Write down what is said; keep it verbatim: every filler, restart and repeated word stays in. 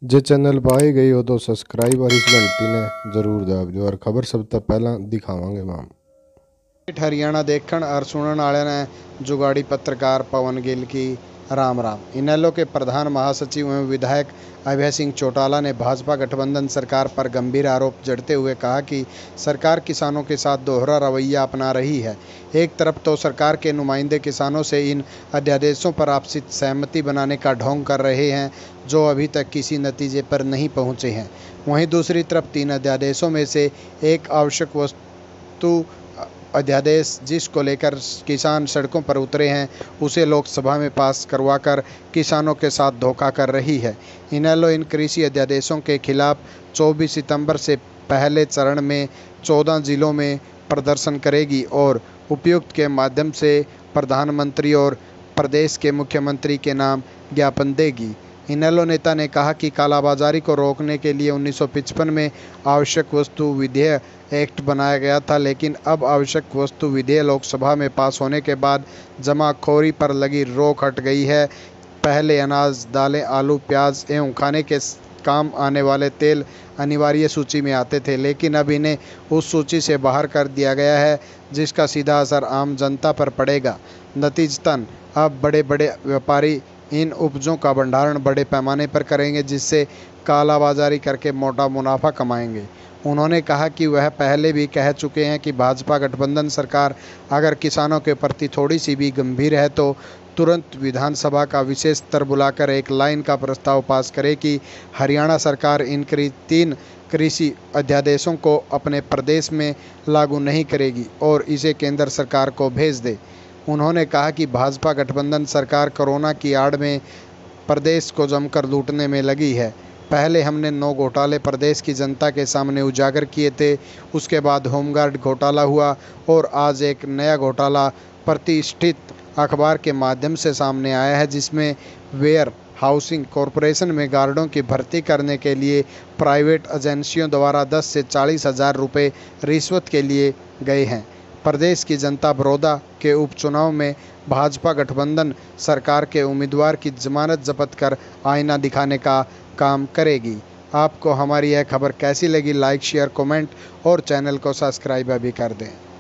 जे channel पाई गई हो तो सब्सक्राइब और इस घंटी ने जरूर दब दियो और खबर सब तो पहला दिखावांगे माम। हरियाणा देखण और सुनने वाले ने जुगाड़ी पत्रकार पवन गिल की राम राम। इनेलो के प्रधान महासचिव एवं विधायक अभय सिंह चौटाला ने भाजपा गठबंधन सरकार पर गंभीर आरोप जड़ते हुए कहा कि सरकार किसानों के साथ दोहरा रवैया अपना रही है। एक तरफ तो सरकार के नुमाइंदे किसानों से इन अध्यादेशों पर आपसी सहमति बनाने का ढोंग कर रहे हैं जो अभी तक किसी नतीजे पर नहीं पहुंचे हैं। वहीं दूसरी तरफ तीन अध्यादेशों में से एक आवश्यक वस्तु अध्यादेश जिसको लेकर किसान सड़कों पर उतरे हैं उसे लोकसभा में पास करवाकर किसानों के साथ धोखा कर रही है। इनेलो इन कृषि अध्यादेशों के खिलाफ चौबीस सितंबर से पहले चरण में चौदह जिलों में प्रदर्शन करेगी और उपायुक्त के माध्यम से प्रधानमंत्री और प्रदेश के मुख्यमंत्री के नाम ज्ञापन देगी। इनेलो नेता ने कहा कि कालाबाजारी को रोकने के लिए उन्नीस सौ पचपन में आवश्यक वस्तु विधेयक एक्ट बनाया गया था, लेकिन अब आवश्यक वस्तु विधेयक लोकसभा में पास होने के बाद जमाखोरी पर लगी रोक हट गई है। पहले अनाज, दालें, आलू, प्याज एवं खाने के काम आने वाले तेल अनिवार्य सूची में आते थे, लेकिन अब इन्हें उस सूची से बाहर कर दिया गया है जिसका सीधा असर आम जनता पर पड़ेगा। नतीजतन अब बड़े बड़े व्यापारी इन उपजों का भंडारण बड़े पैमाने पर करेंगे जिससे कालाबाजारी करके मोटा मुनाफा कमाएंगे। उन्होंने कहा कि वह पहले भी कह चुके हैं कि भाजपा गठबंधन सरकार अगर किसानों के प्रति थोड़ी सी भी गंभीर है तो तुरंत विधानसभा का विशेष सत्र बुलाकर एक लाइन का प्रस्ताव पास करे कि हरियाणा सरकार इन तीन कृषि अध्यादेशों को अपने प्रदेश में लागू नहीं करेगी और इसे केंद्र सरकार को भेज दे। उन्होंने कहा कि भाजपा गठबंधन सरकार कोरोना की आड़ में प्रदेश को जमकर लूटने में लगी है। पहले हमने नौ घोटाले प्रदेश की जनता के सामने उजागर किए थे, उसके बाद होमगार्ड घोटाला हुआ और आज एक नया घोटाला प्रतिष्ठित अखबार के माध्यम से सामने आया है जिसमें वेयर हाउसिंग कॉरपोरेशन में गार्डों की भर्ती करने के लिए प्राइवेट एजेंसियों द्वारा दस से चालीस हजार रुपये रिश्वत के लिए गए हैं। प्रदेश की जनता बड़ौदा के उपचुनाव में भाजपा गठबंधन सरकार के उम्मीदवार की जमानत जब्त कर आईना दिखाने का काम करेगी। आपको हमारी यह खबर कैसी लगी? लाइक, शेयर, कमेंट और चैनल को सब्सक्राइब भी कर दें।